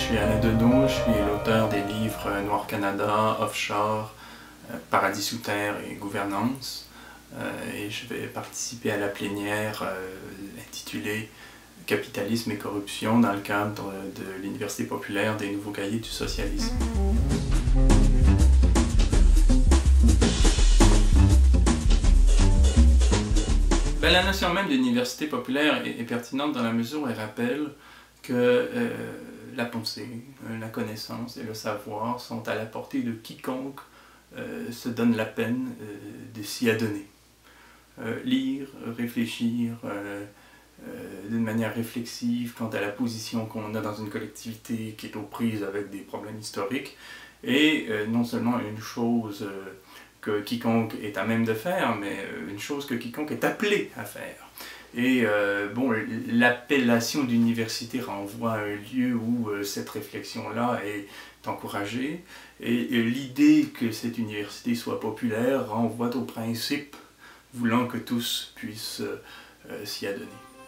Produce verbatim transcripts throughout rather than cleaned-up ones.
suis Alain Deneau, je suis l'auteur des livres Noir Canada, Offshore, Paradis sous terre et Gouvernance. Et je vais participer à la plénière intitulée Capitalisme et corruption dans le cadre de l'Université populaire des nouveaux cahiers du socialisme. Ben, la notion même d'université populaire est, est pertinente dans la mesure où elle rappelle que euh, la pensée, la connaissance et le savoir sont à la portée de quiconque euh, se donne la peine euh, de s'y adonner. Euh, lire, réfléchir euh, euh, d'une manière réflexive quant à la position qu'on a dans une collectivité qui est aux prises avec des problèmes historiques, et euh, non seulement une chose euh, que quiconque est à même de faire, mais une chose que quiconque est appelé à faire. Et euh, bon, l'appellation d'université renvoie à un lieu où euh, cette réflexion-là est encouragée, et, et l'idée que cette université soit populaire renvoie au principe voulant que tous puissent euh, euh, s'y adonner.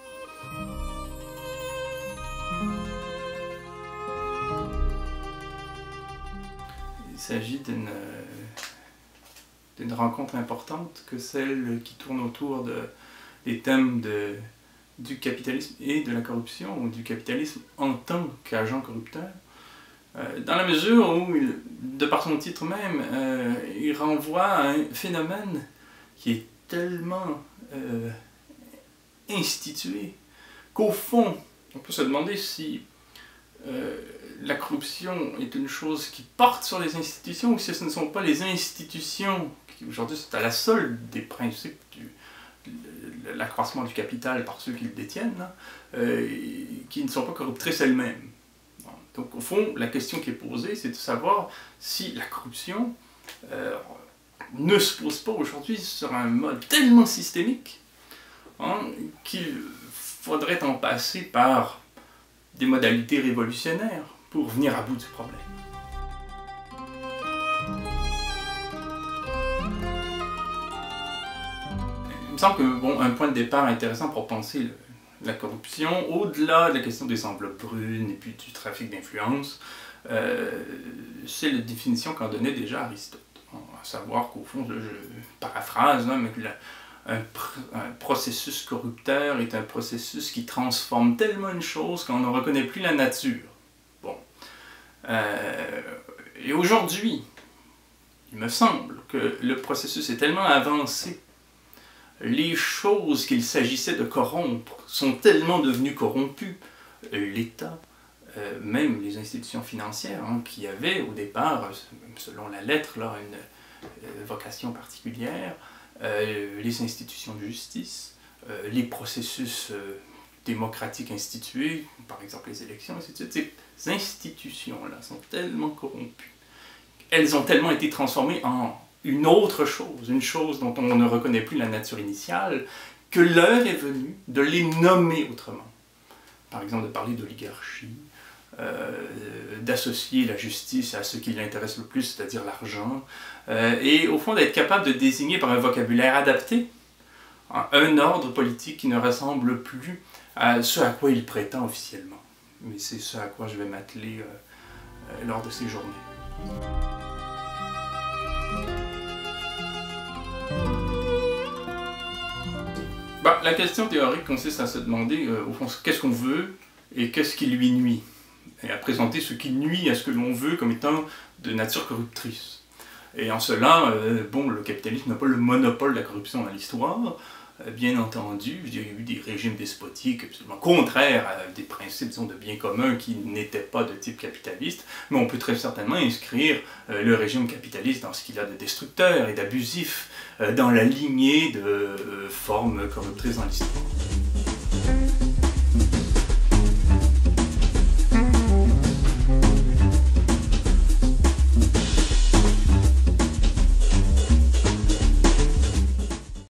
Il s'agit d'une d'une rencontre importante que celle qui tourne autour de, des thèmes de, du capitalisme et de la corruption, ou du capitalisme en tant qu'agent corrupteur, euh, dans la mesure où, il, de par son titre même, euh, il renvoie à un phénomène qui est tellement euh, institué qu'au fond, on peut se demander si euh, la corruption est une chose qui porte sur les institutions, ou si ce ne sont pas les institutions qui aujourd'hui sont à la solde des principes du l'accroissement du capital par ceux qui le détiennent, hein, euh, qui ne sont pas corruptrices elles-mêmes. Donc au fond, la question qui est posée, c'est de savoir si la corruption euh, ne se pose pas aujourd'hui sur un mode tellement systémique hein, qu'il faudrait en passer par des modalités révolutionnaires pour venir à bout du problème. Il me semble que bon, un point de départ intéressant pour penser le, la corruption, au-delà de la question des enveloppes brunes et puis du trafic d'influence, euh, c'est la définition qu'en donnait déjà Aristote. À savoir qu'au fond, je, je paraphrase, hein, mais que la, un, pr un processus corrupteur est un processus qui transforme tellement une chose qu'on ne reconnaît plus la nature. Bon. Euh, et aujourd'hui, il me semble que le processus est tellement avancé, les choses qu'il s'agissait de corrompre sont tellement devenues corrompues, l'État, euh, même les institutions financières, hein, qui avaient au départ, selon la lettre, là, une euh, vocation particulière, euh, les institutions de justice, euh, les processus euh, démocratiques institués, par exemple les élections, et cetera. Ces institutions-là sont tellement corrompues, elles ont tellement été transformées en une autre chose, une chose dont on ne reconnaît plus la nature initiale, que l'heure est venue de les nommer autrement. Par exemple, de parler d'oligarchie, euh, d'associer la justice à ce qui l'intéresse le plus, c'est-à-dire l'argent, euh, et au fond d'être capable de désigner par un vocabulaire adapté un ordre politique qui ne ressemble plus à ce à quoi il prétend officiellement. Mais c'est ce à quoi je vais m'atteler euh, euh, lors de ces journées. Bah, la question théorique consiste à se demander, euh, au fond, qu'est-ce qu'on veut et qu'est-ce qui lui nuit, et à présenter ce qui nuit à ce que l'on veut comme étant de nature corruptrice. Et en cela, euh, bon, le capitalisme n'a pas le monopole de la corruption dans l'histoire, euh, bien entendu, je dirais, il y a eu des régimes despotiques absolument contraires à des principes, disons, de bien commun qui n'étaient pas de type capitaliste, mais on peut très certainement inscrire euh, le régime capitaliste dans ce qu'il a de destructeur et d'abusif, euh, dans la lignée de euh, formes corruptrices dans l'histoire.